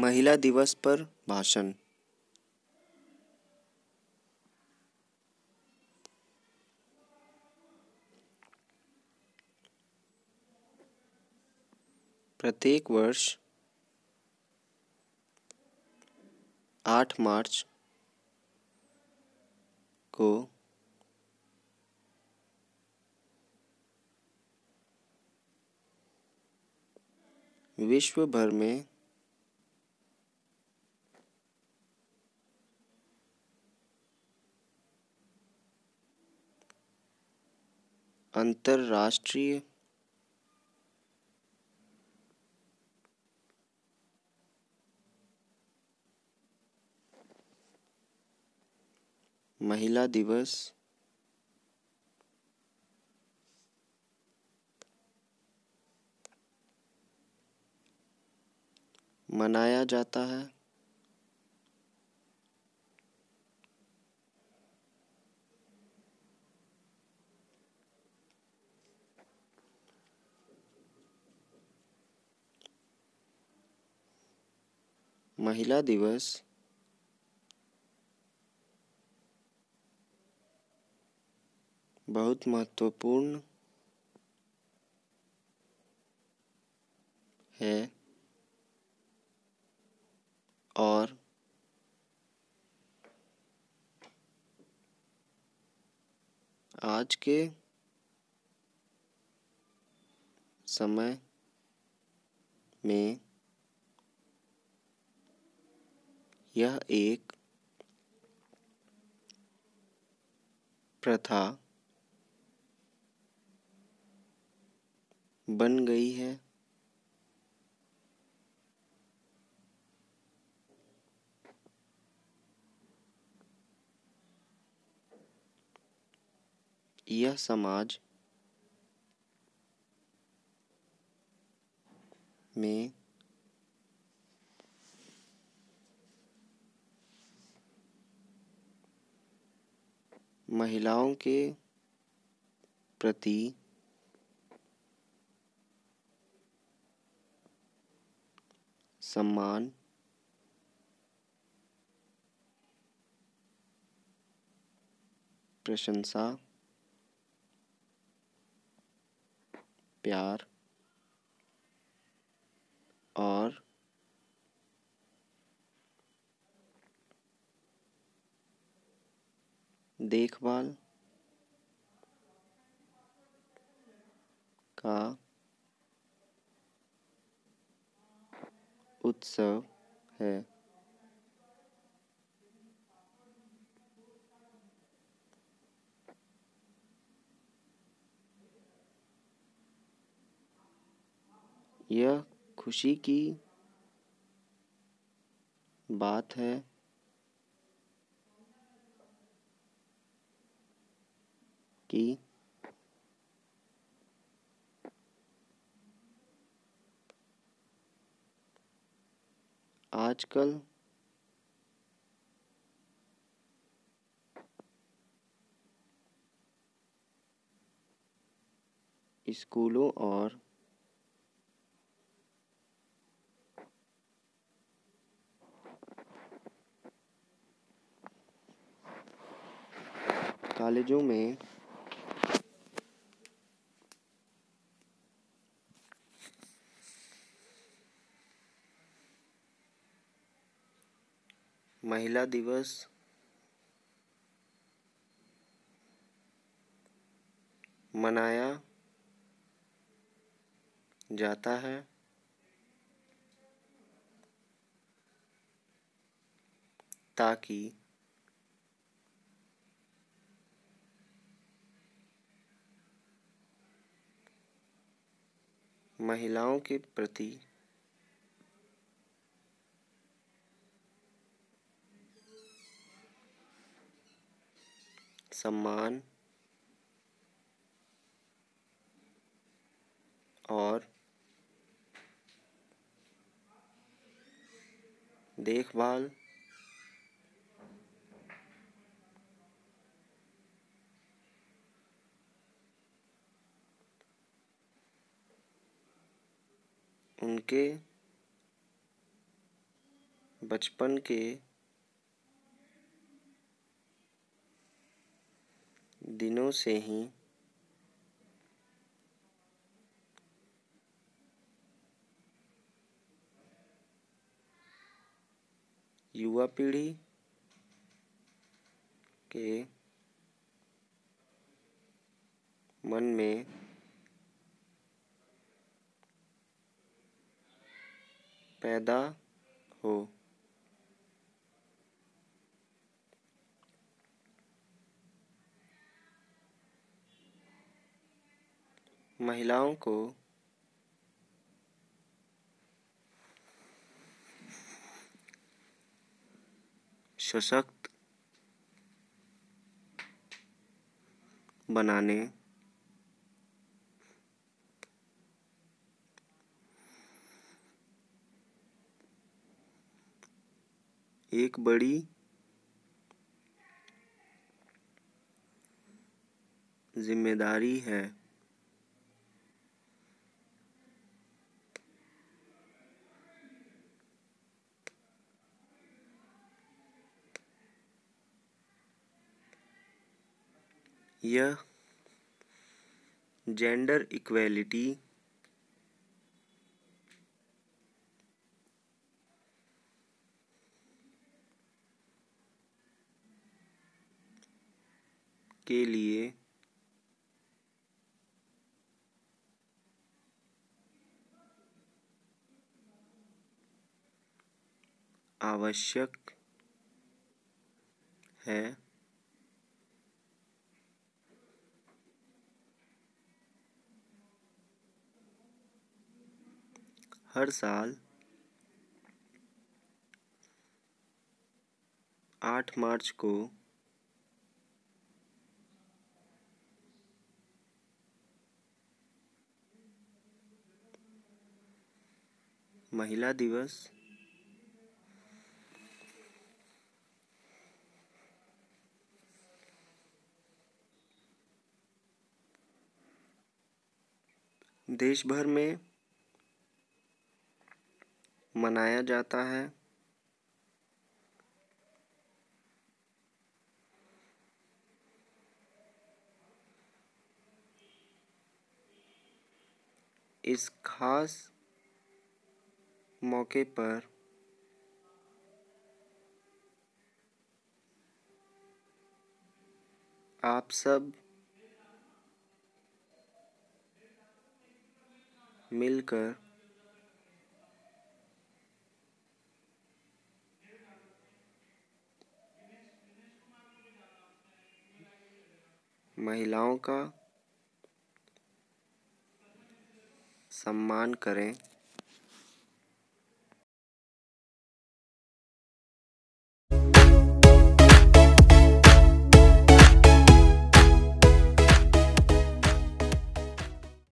महिला दिवस पर भाषण। प्रत्येक वर्ष 8 मार्च को विश्व भर में अंतर्राष्ट्रीय महिला दिवस मनाया जाता है। महिला दिवस बहुत महत्वपूर्ण है और आज के समय में यह एक प्रथा बन गई है। यह समाज में महिलाओं के प्रति सम्मान, प्रशंसा, प्यार और देखभाल का उत्सव है। यह खुशी की बात है कि आजकल स्कूलों और कॉलेजों में महिला दिवस मनाया जाता है ताकि महिलाओं के प्रति सम्मान और देखभाल उनके बचपन के दिनों से ही युवा पीढ़ी के मन में पैदा हो। महिलाओं को सशक्त बनाने एक बड़ी जिम्मेदारी है। यह जेंडर इक्वेलिटी के लिए आवश्यक है। हर साल 8 मार्च को महिला दिवस देश भर में मनाया जाता है। इस खास मौके पर आप सब मिलकर महिलाओं का सम्मान करें।